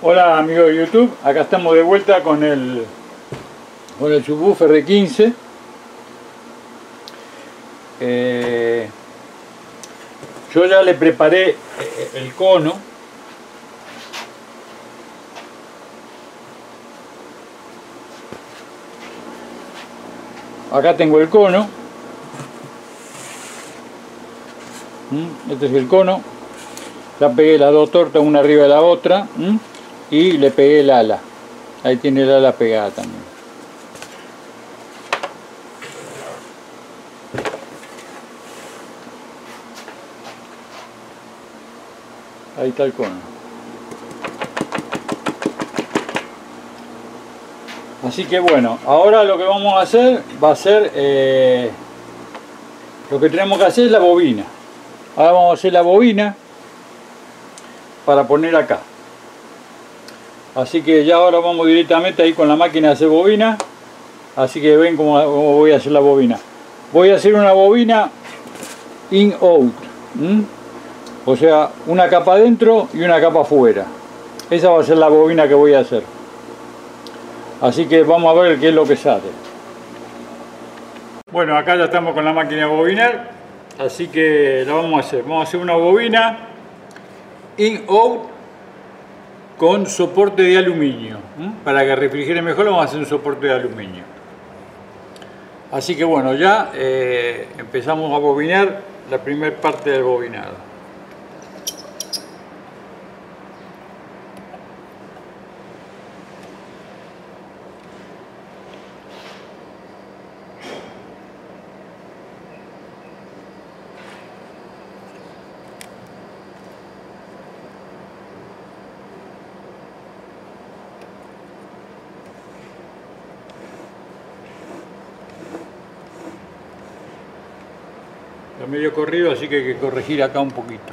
Hola amigos de YouTube, acá estamos de vuelta con el subwoofer de 15. Yo ya le preparé el cono. Acá tengo el cono. Este es el cono. Ya pegué las dos tortas una arriba de la otra. Y le pegué el ala. Ahí tiene el ala pegada también. Ahí está el cono. Así que bueno, ahora lo que vamos a hacer va a ser lo que tenemos que hacer es la bobina. Ahora vamos a hacer la bobina para poner acá. Así que ya ahora vamos directamente ahí con la máquina de hacer bobina. Así que ven cómo voy a hacer la bobina. Voy a hacer una bobina in-out. O sea, una capa adentro y una capa afuera. Esa va a ser la bobina que voy a hacer. Así que vamos a ver qué es lo que sale. Bueno, acá ya estamos con la máquina de bobinar. Así que la vamos a hacer. Vamos a hacer una bobina in-out con soporte de aluminio. Para que refrigere mejor vamos a hacer un soporte de aluminio. Así que bueno, ya empezamos a bobinar la primera parte del bobinado. Está medio corrido, así que hay que corregir acá un poquito.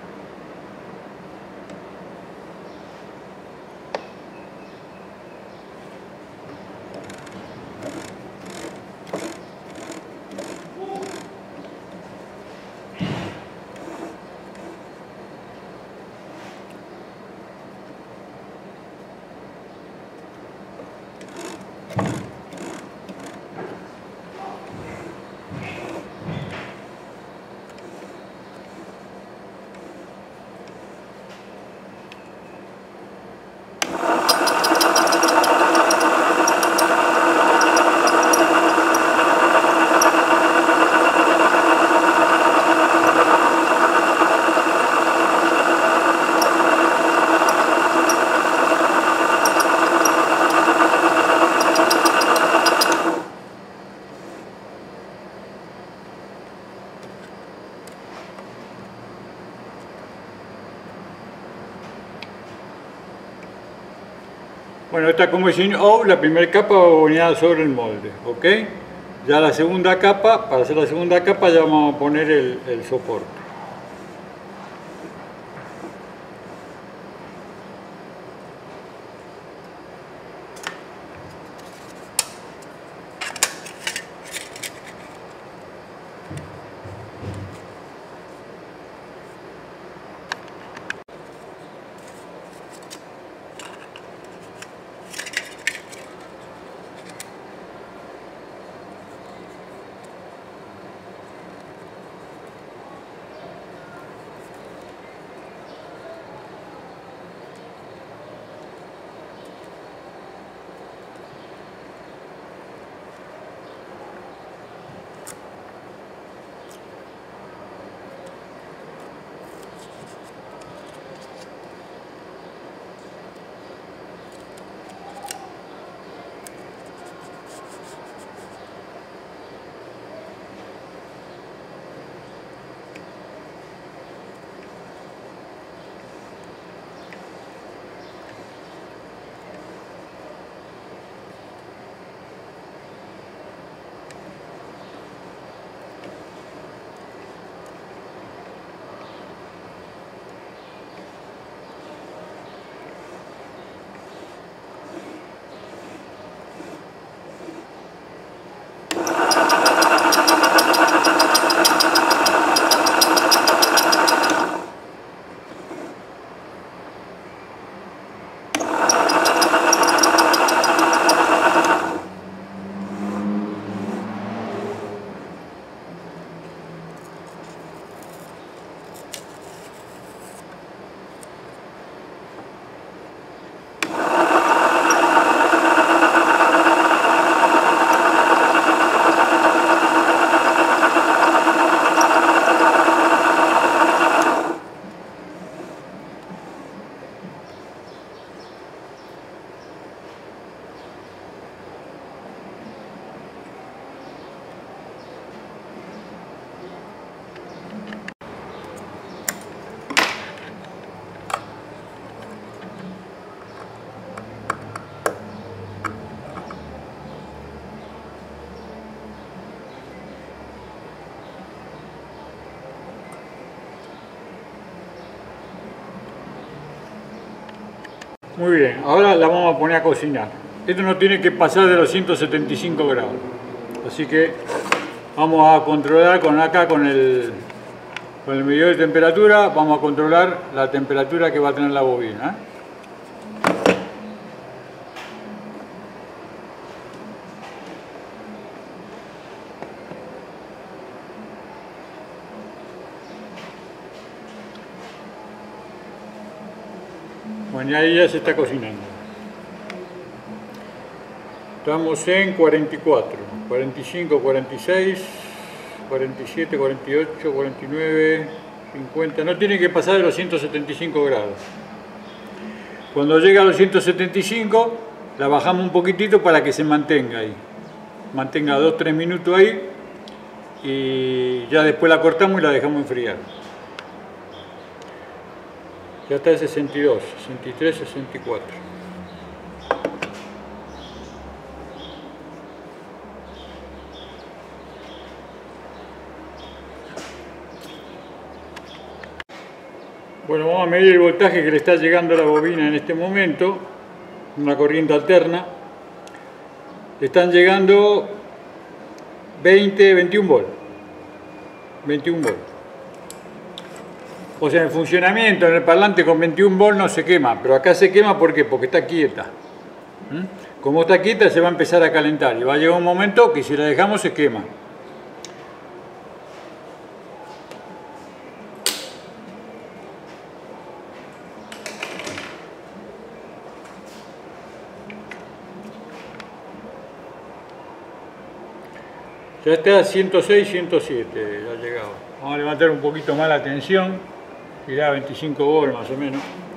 Bueno, esta como es in-out, la primera capa va bobinada sobre el molde, ¿ok? Ya la segunda capa, para hacer la segunda capa ya vamos a poner el soporte. Muy bien, ahora la vamos a poner a cocinar. Esto no tiene que pasar de los 175 grados. Así que vamos a controlar con el medidor de temperatura, vamos a controlar la temperatura que va a tener la bobina, ¿eh? Bueno, y ahí ya se está cocinando. Estamos en 44, 45, 46, 47, 48, 49, 50. No tiene que pasar de los 175 grados. Cuando llega a los 175, la bajamos un poquitito para que se mantenga ahí. Mantenga 2-3 minutos ahí y ya después la cortamos y la dejamos enfriar. Ya está el 62, 63, 64. Bueno, vamos a medir el voltaje que le está llegando a la bobina en este momento. Una corriente alterna. Le están llegando 21 volt. 21 volt. O sea, en funcionamiento, en el parlante con 21 volt no se quema, pero acá se quema ¿por qué? Porque está quieta. Como está quieta se va a empezar a calentar y va a llegar un momento que si la dejamos se quema. Ya está a 106, 107, ya ha llegado. Vamos a levantar un poquito más la tensión. Irá a 25 volt más o menos.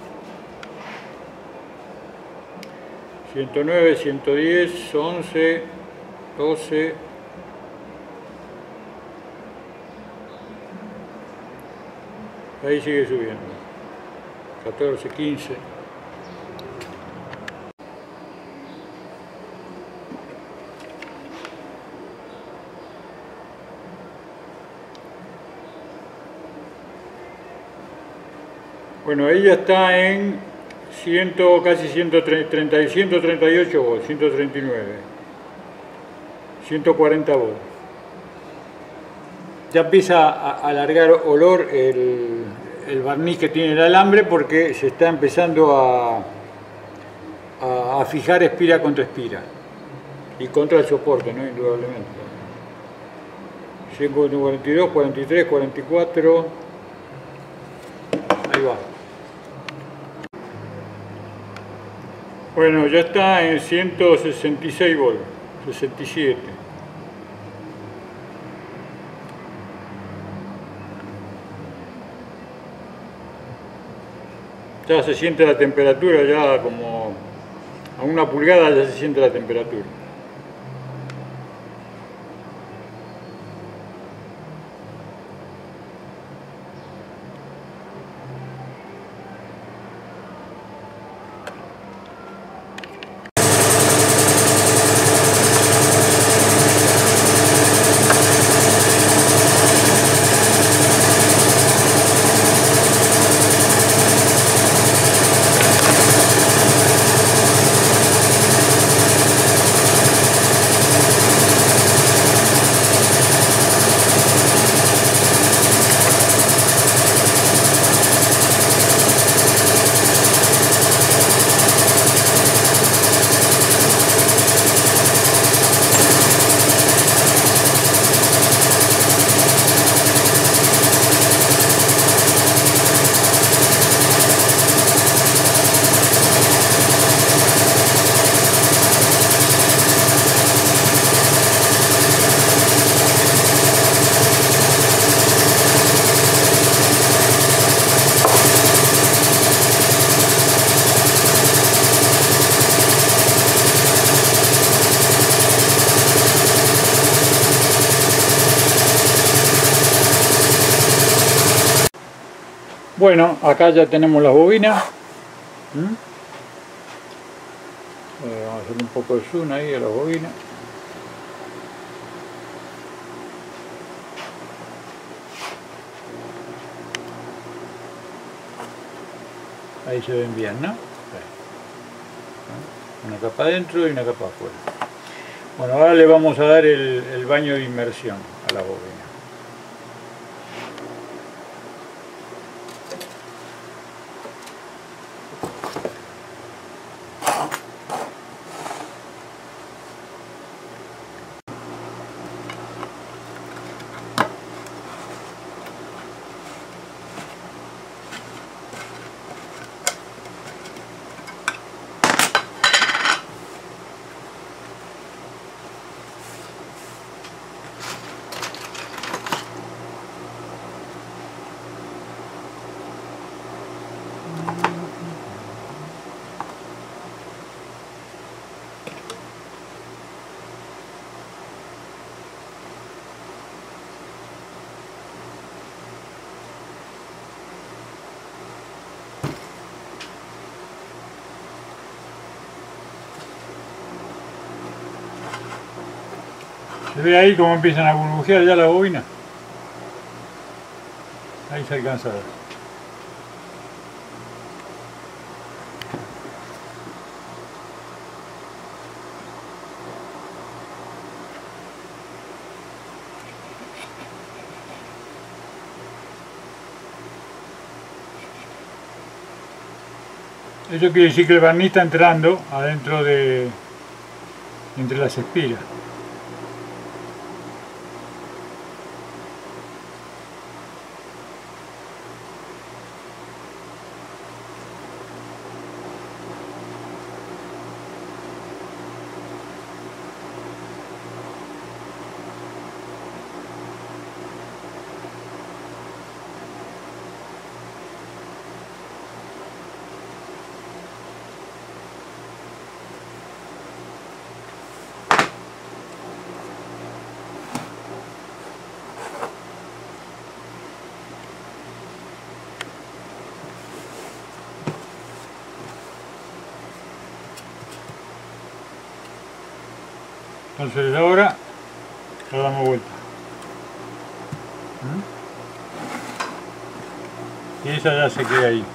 109, 110, 11, 12. Ahí sigue subiendo. 14, 15. Bueno, ella está en casi 138 volts, 139, 140 volts. Ya empieza a alargar olor el barniz que tiene el alambre porque se está empezando a fijar espira contra espira y contra el soporte, ¿no? Indudablemente. 142, 43, 44, ahí va. Bueno, ya está en 166 volts, 67. Ya se siente la temperatura, ya como a 1 pulgada ya se siente la temperatura. Bueno, acá ya tenemos las bobinas. Vamos a hacer un poco de zoom ahí a las bobinas. Ahí se ven bien, ¿no? Una capa adentro y una capa afuera. Bueno, ahora le vamos a dar el baño de inmersión a la bobina. ¿Se ve ahí cómo empiezan a burbujear ya la bobina? Ahí se alcanza a ver. Eso quiere decir que el barniz está entrando adentro de entre las espiras. Entonces ahora lo damos vuelta. Y esa ya se queda ahí.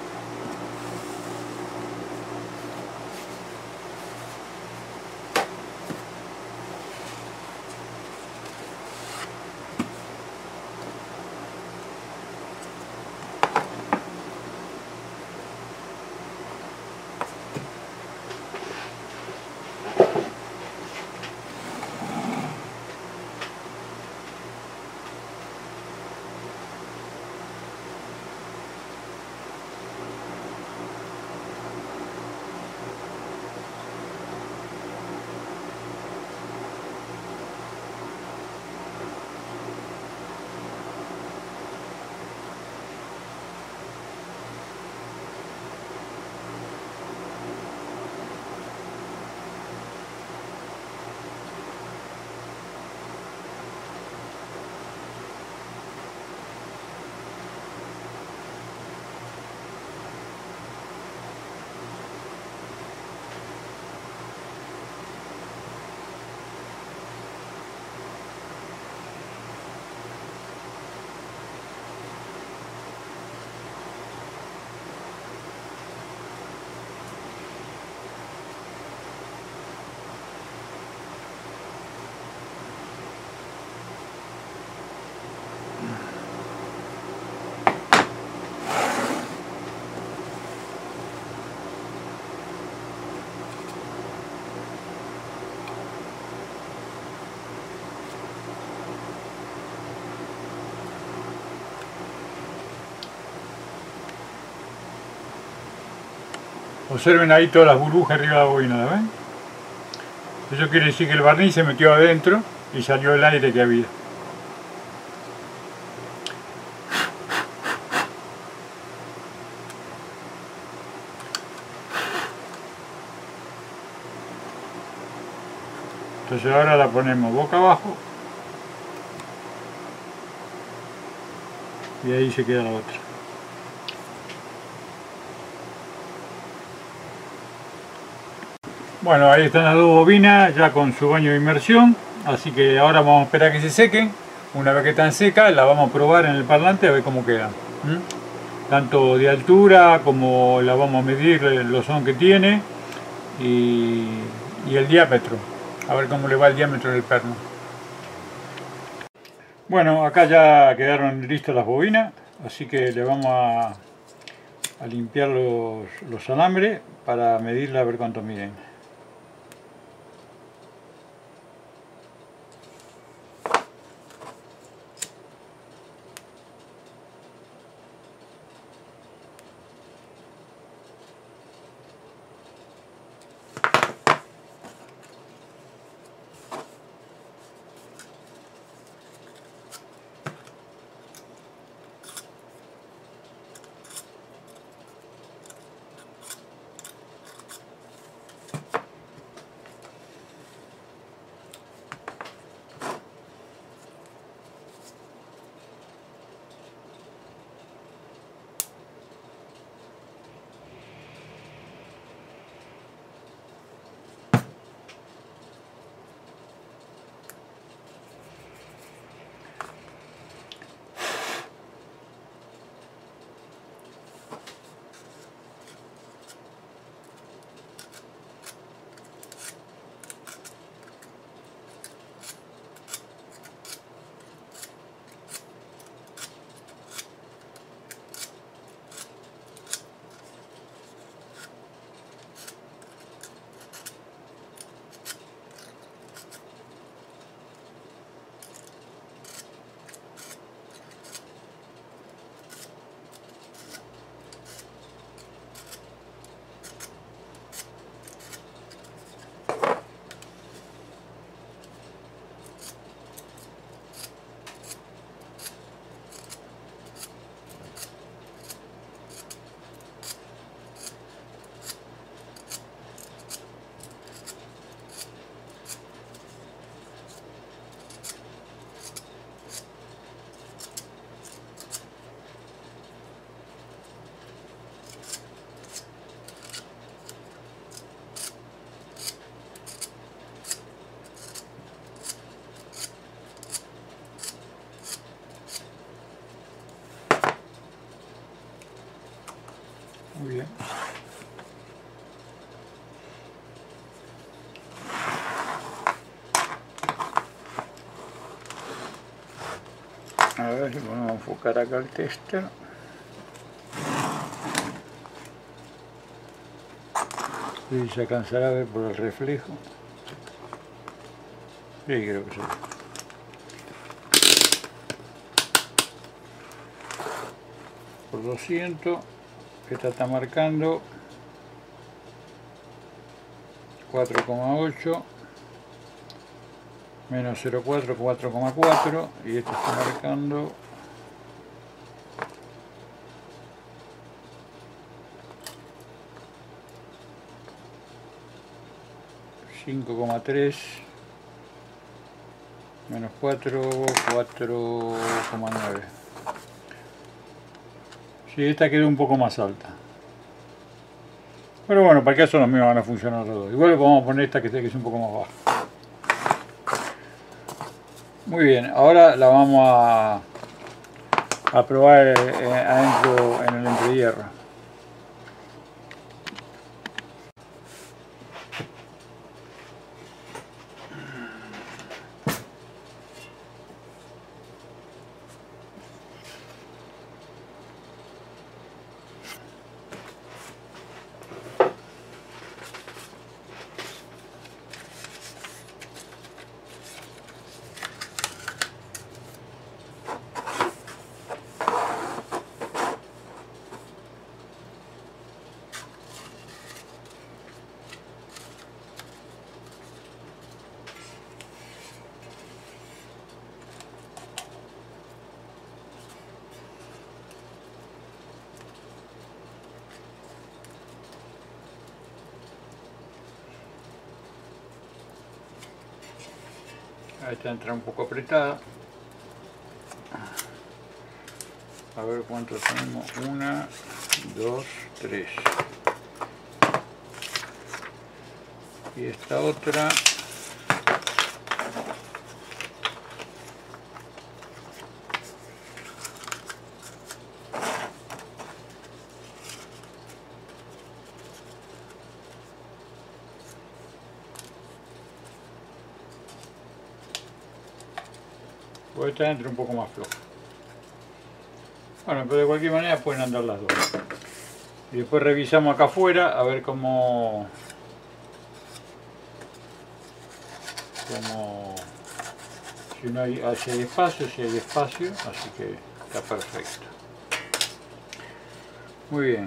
Observen ahí todas las burbujas arriba de la bobina, ¿la ven? Eso quiere decir que el barniz se metió adentro y salió el aire que había. Entonces ahora la ponemos boca abajo y ahí se queda la otra. Bueno, ahí están las dos bobinas ya con su baño de inmersión, así que ahora vamos a esperar que se sequen. Una vez que están secas la vamos a probar en el parlante a ver cómo quedan. Tanto de altura como la vamos a medir los son que tiene y el diámetro, a ver cómo le va el diámetro del perno. Bueno, acá ya quedaron listas las bobinas, así que le vamos a limpiar los alambres para medirla a ver cuánto miden. Muy bien. A ver si podemos enfocar acá el tester. Y se alcanzará a ver por el reflejo. Sí, creo que sí. Por 200, esta está marcando 4,8 menos 0,4, 4,4 y esta está marcando 5,3 menos 4, 4,9. Sí, esta quedó un poco más alta. Pero bueno, para el caso los míos van a funcionar los dos. Igual le vamos a poner esta que es un poco más baja. Muy bien, ahora la vamos a probar adentro en el entrehierro. Esta entra un poco apretada. A ver cuántos tenemos. 1, 2, 3. Y esta otra. Porque esta entra un poco más floja. Bueno, pero de cualquier manera pueden andar las dos. Y después revisamos acá afuera a ver cómo si no hay, si hay espacio, así que está perfecto. Muy bien.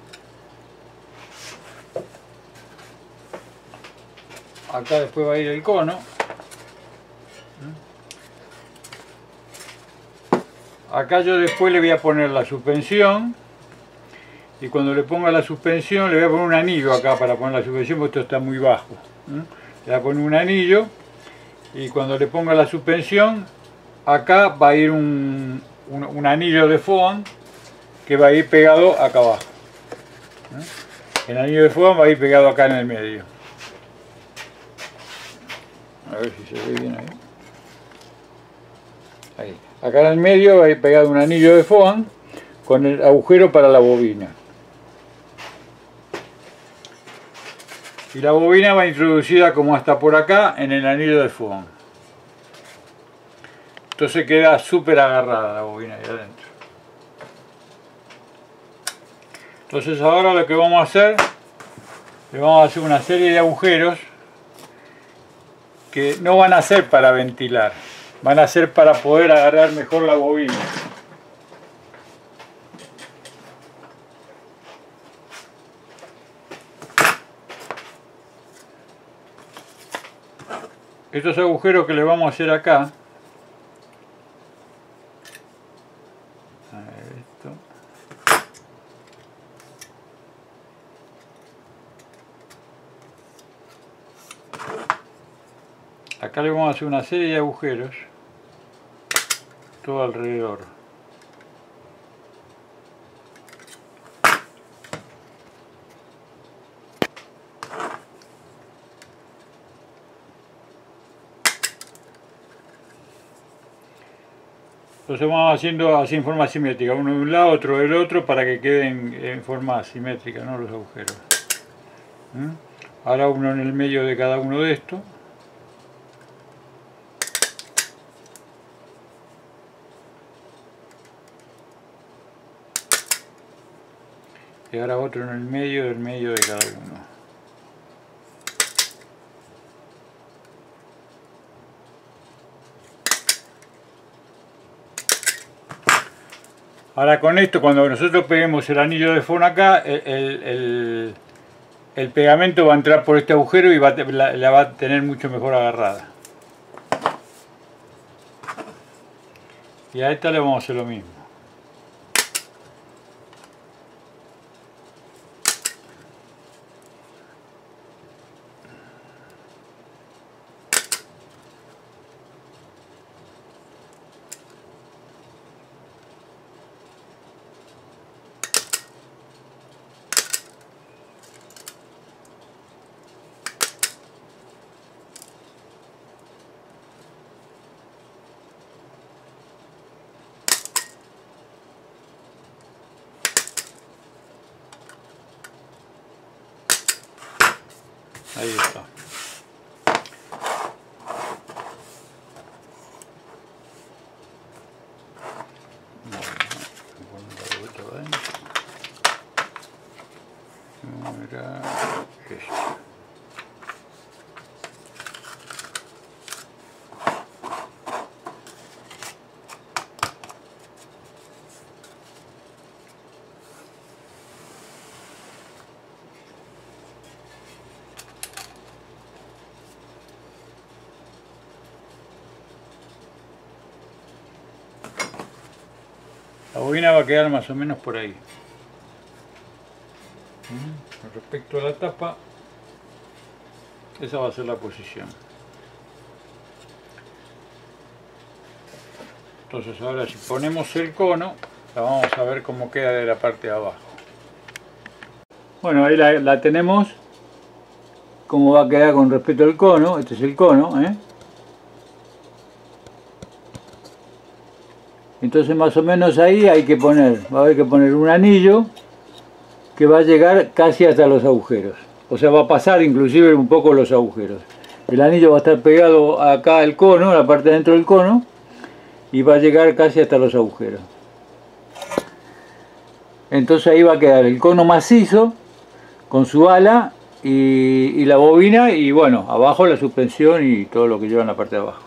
Acá después va a ir el cono. Acá yo después le voy a poner la suspensión. Y cuando le ponga la suspensión le voy a poner un anillo acá para poner la suspensión, porque esto está muy bajo. Le voy a poner un anillo. Y cuando le ponga la suspensión, acá va a ir un anillo de foam que va a ir pegado acá abajo. El anillo de foam va a ir pegado acá en el medio. A ver si se ve bien ahí. Ahí. Acá en el medio va a ir pegado un anillo de foam con el agujero para la bobina. Y la bobina va introducida como hasta por acá en el anillo de foam. Entonces queda súper agarrada la bobina ahí adentro. Entonces ahora lo que vamos a hacer, le vamos a hacer una serie de agujeros que no van a ser para ventilar, van a ser para poder agarrar mejor la bobina. Estos agujeros que le vamos a hacer acá, acá le vamos a hacer una serie de agujeros todo alrededor. Entonces vamos haciendo así en forma simétrica, uno de un lado, otro del otro, para que queden en forma simétrica, ¿no? Los agujeros. Ahora uno en el medio de cada uno de estos. Y ahora otro en el medio del medio de cada uno. Ahora con esto, cuando nosotros peguemos el anillo de foam acá, el pegamento va a entrar por este agujero y la va a tener mucho mejor agarrada. Y a esta le vamos a hacer lo mismo. Ahí está. Mira esto. La bobina va a quedar más o menos por ahí. Con respecto a la tapa, esa va a ser la posición. Entonces ahora si ponemos el cono, la vamos a ver cómo queda de la parte de abajo. Bueno, ahí la tenemos, cómo va a quedar con respecto al cono. Este es el cono, Entonces más o menos ahí hay que poner, va a haber que poner un anillo que va a llegar casi hasta los agujeros. O sea, va a pasar inclusive un poco los agujeros. El anillo va a estar pegado acá al cono, la parte de dentro del cono, y va a llegar casi hasta los agujeros. Entonces ahí va a quedar el cono macizo con su ala y la bobina, y bueno, abajo la suspensión y todo lo que lleva en la parte de abajo.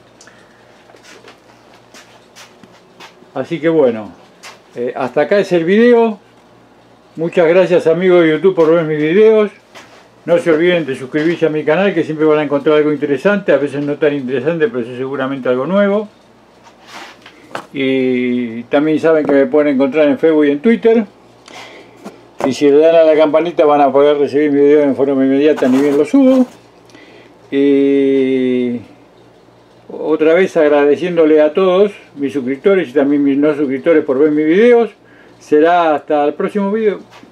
Así que bueno, hasta acá es el video. Muchas gracias amigos de YouTube por ver mis videos. No se olviden de suscribirse a mi canal, que siempre van a encontrar algo interesante, a veces no tan interesante, pero sí seguramente algo nuevo. Y también saben que me pueden encontrar en Facebook y en Twitter. Y si le dan a la campanita van a poder recibir mi video en forma inmediata, ni bien lo subo. Y otra vez agradeciéndole a todos mis suscriptores y también mis no suscriptores por ver mis videos. Será hasta el próximo video.